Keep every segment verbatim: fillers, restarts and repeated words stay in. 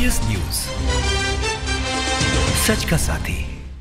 I S news, सच का साथी।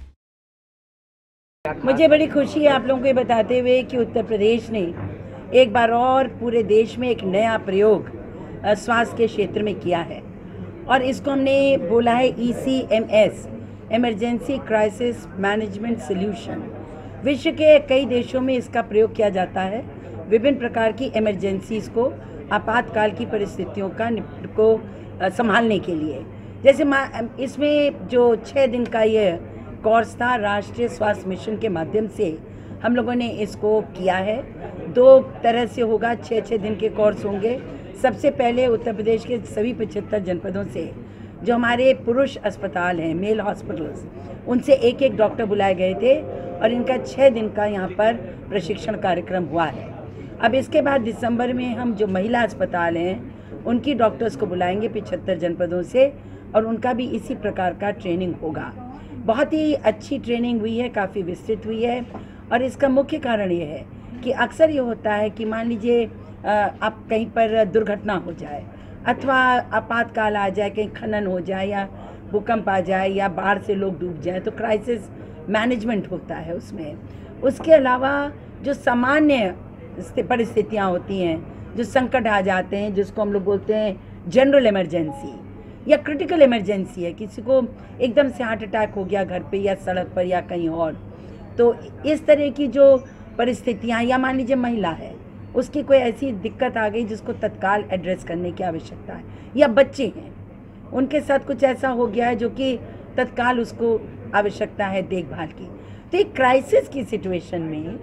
मुझे बड़ी खुशी है आप लोगों को ये बताते हुए कि उत्तर प्रदेश ने एक बार और पूरे देश में एक नया प्रयोग स्वास्थ्य के क्षेत्र में किया है और इसको हमने बोला है E C M S, emergency crisis management solution. विश्व के कई देशों में इसका प्रयोग किया जाता है विभिन्न प्रकार की इमरजेंसीज को, आपातकाल की परिस्थितियों का को संभालने के लिए। जैसे इसमें जो छः दिन का ये कोर्स था, राष्ट्रीय स्वास्थ्य मिशन के माध्यम से हम लोगों ने इसको किया है। दो तरह से होगा, छः छः दिन के कोर्स होंगे। सबसे पहले उत्तर प्रदेश के सभी पचहत्तर जनपदों से जो हमारे पुरुष अस्पताल हैं, मेल हॉस्पिटल्स, उनसे एक एक डॉक्टर बुलाए गए थे और इनका छः दिन का यहाँ पर प्रशिक्षण कार्यक्रम हुआ है। अब इसके बाद दिसंबर में हम जो महिला अस्पताल हैं उनकी डॉक्टर्स को बुलाएंगे पचहत्तर जनपदों से और उनका भी इसी प्रकार का ट्रेनिंग होगा। बहुत ही अच्छी ट्रेनिंग हुई है, काफ़ी विस्तृत हुई है और इसका मुख्य कारण ये है कि अक्सर ये होता है कि मान लीजिए आप कहीं पर दुर्घटना हो जाए अथवा आपातकाल आ जाए, कहीं खनन हो जाए या भूकंप आ जाए या बाढ़ से लोग डूब जाए, तो क्राइसिस मैनेजमेंट होता है उसमें। उसके अलावा जो सामान्य परिस्थितियाँ होती हैं, जो संकट आ जाते हैं, जिसको हम लोग बोलते हैं जनरल इमरजेंसी या क्रिटिकल इमरजेंसी है, किसी को एकदम से हार्ट अटैक हो गया घर पे या सड़क पर या कहीं और, तो इस तरह की जो परिस्थितियाँ, या मान लीजिए महिला है, उसकी कोई ऐसी दिक्कत आ गई जिसको तत्काल एड्रेस करने की आवश्यकता है, या बच्चे हैं उनके साथ कुछ ऐसा हो गया है जो कि तत्काल उसको आवश्यकता है देखभाल की। तो एक क्राइसिस की सिचुएशन में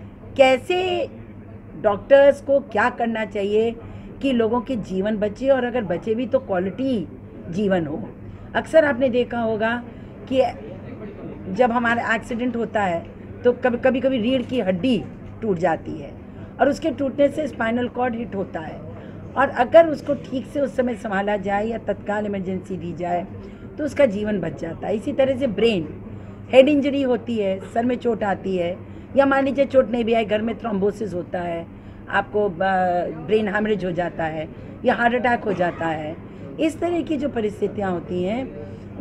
कैसे डॉक्टर्स को क्या करना चाहिए कि लोगों के जीवन बचे, और अगर बचे भी तो क्वालिटी जीवन हो। अक्सर आपने देखा होगा कि जब हमारा एक्सीडेंट होता है तो कभी कभी कभी रीढ़ की हड्डी टूट जाती है और उसके टूटने से स्पाइनल कॉर्ड हिट होता है, और अगर उसको ठीक से उस समय संभाला जाए या तत्काल इमरजेंसी दी जाए तो उसका जीवन बच जाता है। इसी तरह से ब्रेन, हेड इंजरी होती है, सर में चोट आती है, या मान लीजिए चोट नहीं भी आए, घर में थ्रोम्बोसिस होता है, आपको ब्रेन हैमरेज हो जाता है या हार्ट अटैक हो जाता है। इस तरह की जो परिस्थितियाँ होती हैं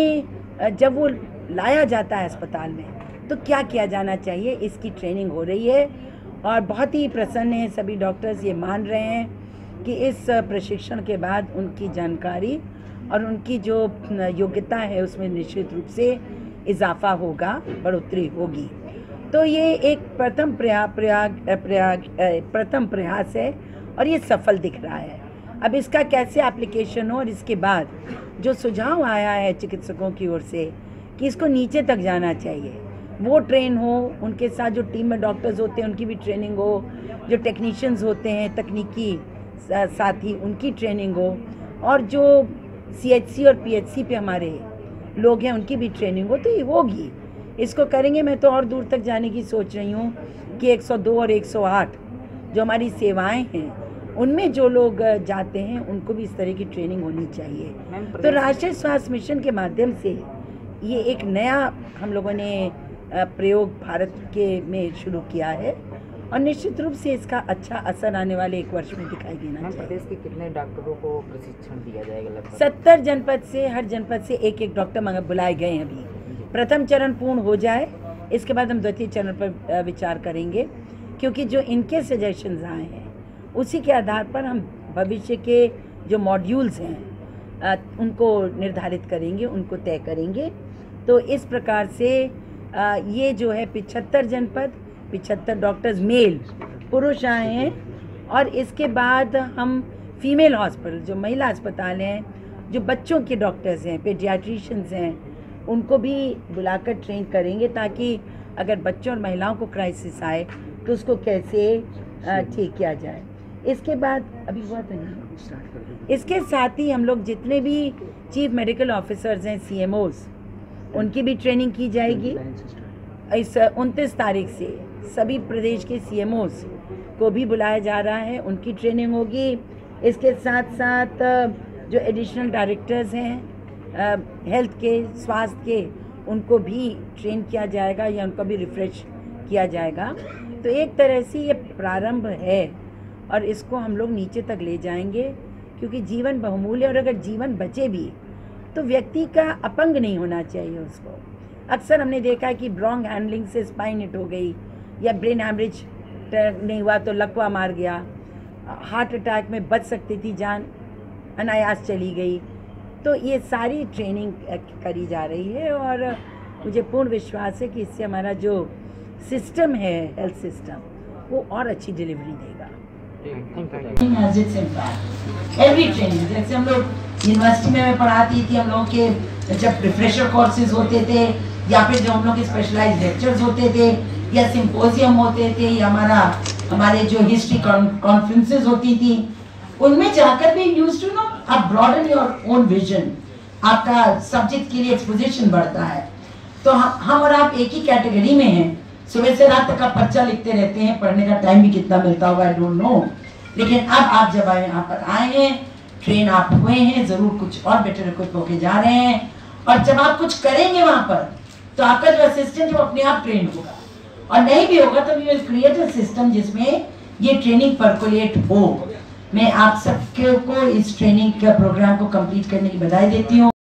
उनमें जब वो लाया जाता है अस्पताल में तो क्या किया जाना चाहिए, इसकी ट्रेनिंग हो रही है और बहुत ही प्रसन्न हैं सभी डॉक्टर्स। ये मान रहे हैं कि इस प्रशिक्षण के बाद उनकी जानकारी और उनकी जो योग्यता है उसमें निश्चित रूप से इजाफा होगा, बढ़ोतरी होगी। तो ये एक प्रथम प्रयाग प्रयाग प्रयाग प्रथम प्रयास है और ये सफल दिख रहा है। अब इसका कैसे एप्लीकेशन हो और इसके बाद जो सुझाव आया है चिकित्सकों की ओर से कि इसको नीचे तक जाना चाहिए, वो ट्रेन हो, उनके साथ जो टीम में डॉक्टर्स होते हैं उनकी भी ट्रेनिंग हो, जो टेक्नीशियंस होते हैं तकनीकी साथी उनकी ट्रेनिंग हो, और जो सी एच सी और पी एच सी पे हमारे लोग हैं उनकी भी ट्रेनिंग हो, तो ये होगी। इसको करेंगे। मैं तो और दूर तक जाने की सोच रही हूँ कि एक सौ दो और एक सौ आठ जो हमारी सेवाएं हैं उनमें जो लोग जाते हैं उनको भी इस तरह की ट्रेनिंग होनी चाहिए। तो राष्ट्रीय स्वास्थ्य मिशन के माध्यम से ये एक नया हम लोगों ने प्रयोग भारत के में शुरू किया है और निश्चित रूप से इसका अच्छा असर आने वाले एक वर्ष में दिखाई देना चाहिए। प्रदेश के कितने डॉक्टरों को प्रशिक्षण दिया जाएगा? लगभग सत्तर जनपद से, हर जनपद से एक एक डॉक्टर बुलाए गए हैं। अभी प्रथम चरण पूर्ण हो जाए, इसके बाद हम द्वितीय चरण पर विचार करेंगे, क्योंकि जो इनके सजेशंस आए हैं उसी के आधार पर हम भविष्य के जो मॉड्यूल्स हैं उनको निर्धारित करेंगे, उनको तय करेंगे। तो इस प्रकार से ये जो है पिछहत्तर जनपद, पिछहत्तर डॉक्टर्स मेल पुरुष आए हैं, और इसके बाद हम फीमेल हॉस्पिटल जो महिला अस्पताल हैं, जो बच्चों के डॉक्टर्स हैं, पेडियाट्रिशियंस हैं, उनको भी बुलाकर ट्रेन करेंगे ताकि अगर बच्चों और महिलाओं को क्राइसिस आए तो उसको कैसे ठीक किया जाए। इसके बाद अभी हुआ तो नहीं, इसके साथ ही हम लोग जितने भी चीफ मेडिकल ऑफिसर्स हैं, सी एम ओज़, उनकी भी ट्रेनिंग की जाएगी। इस उनतीस तारीख से सभी प्रदेश के सी एम ओज़ को भी बुलाया जा रहा है, उनकी ट्रेनिंग होगी। इसके साथ साथ जो एडिशनल डायरेक्टर्स हैं हेल्थ के, स्वास्थ्य के, उनको भी ट्रेन किया जाएगा या उनको भी रिफ्रेश किया जाएगा। तो एक तरह से ये प्रारंभ है और इसको हम लोग नीचे तक ले जाएंगे, क्योंकि जीवन बहुमूल्य, और अगर जीवन बचे भी तो व्यक्ति का अपंग नहीं होना चाहिए उसको। अक्सर हमने देखा है कि ब्रॉन्ग हैंडलिंग से स्पाइन हिट हो गई या ब्रेन हैमरेज नहीं हुआ तो लकवा मार गया, हार्ट अटैक में बच सकती थी जान, अनायास चली गई। तो ये सारी ट्रेनिंग करी जा रही है और मुझे पूर्ण विश्वास है कि इससे हमारा जो सिस्टम है, हेल्थ सिस्टम, वो और अच्छी डिलीवरी देगा। एवरी ट्रेनिंग, जैसे हम लोग यूनिवर्सिटी में मैं पढ़ाती थी, हम लोगों के जब रिफ्रेशर कोर्सेज होते थे या फिर जो हम लोग के स्पेशलाइज्ड लेक्चर्स होते थे या सिंपोजियम होते थे या हमारा हमारे जो हिस्ट्री कॉन्फ्रेंसेस होती थी, उनमें जाकर भी यूज्ड टू नो आप ब्रॉडन योर ओन विजन, आपका सब्जेक्ट के लिए एक्सपोजिशन बढ़ता है। तो हम हम और आप एक ही कैटेगरी में हैं, सुबह से रात तक आप पर्चा लिखते रहते हैं, पढ़ने का टाइम भी कितना मिलता होगा आई डोंट नो, लेकिन अब आप जब आए यहाँ पर आए हैं, ट्रेन आप हुए हैं, जरूर कुछ और बेटर इक्विप होके जा रहे हैं, और जब आप कुछ करेंगे वहां पर तो आपका जो असिस्टेंट वो अपने आप ट्रेन होगा, और नहीं भी होगा तो we will create a system जिसमें ये ट्रेनिंग परकोलेट हो। मैं आप सबके को इस ट्रेनिंग का प्रोग्राम को कंप्लीट करने की बधाई देती हूँ।